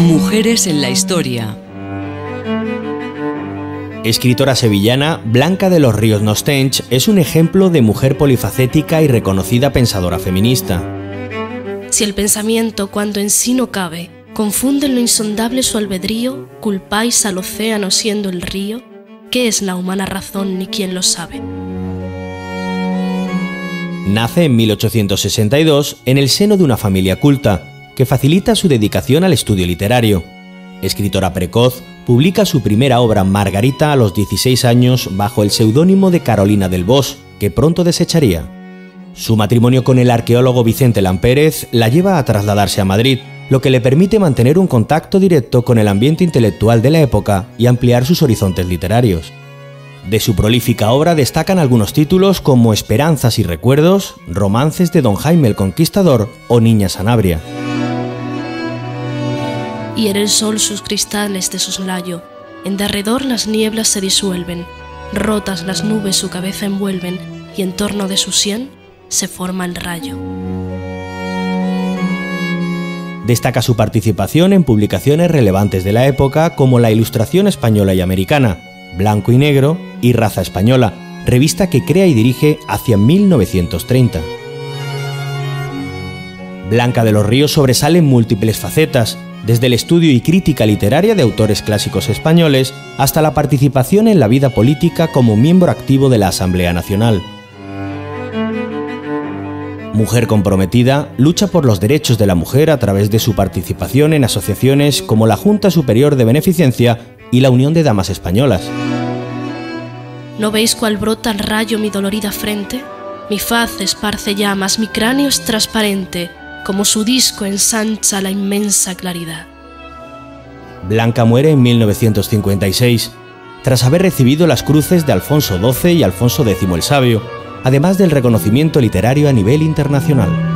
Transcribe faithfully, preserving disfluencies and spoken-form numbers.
Mujeres en la historia. Escritora sevillana, Blanca de los Ríos Nostench es un ejemplo de mujer polifacética y reconocida pensadora feminista. Si el pensamiento, cuando en sí no cabe, confunde en lo insondable su albedrío, culpáis al océano siendo el río, ¿qué es la humana razón ni quién lo sabe? Nace en mil ochocientos sesenta y dos en el seno de una familia culta, que facilita su dedicación al estudio literario. Escritora precoz, publica su primera obra Margarita a los dieciséis años bajo el seudónimo de Carolina del Bosch, que pronto desecharía. Su matrimonio con el arqueólogo Vicente Lampérez la lleva a trasladarse a Madrid, lo que le permite mantener un contacto directo con el ambiente intelectual de la época y ampliar sus horizontes literarios. De su prolífica obra destacan algunos títulos como Esperanzas y recuerdos, Romances de Don Jaime el Conquistador o Niña Sanabria. Hiere el sol sus cristales de soslayo, en derredor las nieblas se disuelven, rotas las nubes su cabeza envuelven, y en torno de su sien se forma el rayo. Destaca su participación en publicaciones relevantes de la época como La Ilustración Española y Americana, Blanco y Negro y Raza Española, revista que crea y dirige hacia mil novecientos treinta. Blanca de los Ríos sobresale en múltiples facetas, desde el estudio y crítica literaria de autores clásicos españoles hasta la participación en la vida política como miembro activo de la Asamblea Nacional. Mujer comprometida, lucha por los derechos de la mujer a través de su participación en asociaciones como la Junta Superior de Beneficencia y la Unión de Damas Españolas. ¿No veis cuál brota al rayo mi dolorida frente? Mi faz esparce llamas, mi cráneo es transparente, como su disco ensancha la inmensa claridad. Blanca muere en mil novecientos cincuenta y seis, tras haber recibido las cruces de Alfonso doce y Alfonso X el Sabio, además del reconocimiento literario a nivel internacional.